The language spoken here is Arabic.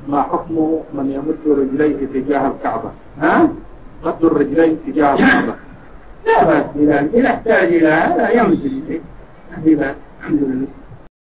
ما حكم من يمد رجليه تجاه الكعبة؟ ها؟ مد الرجلين تجاه الكعبة لا بأس بذلك، إذا احتاج إلى هذا يمد رجليه، الحمد لله.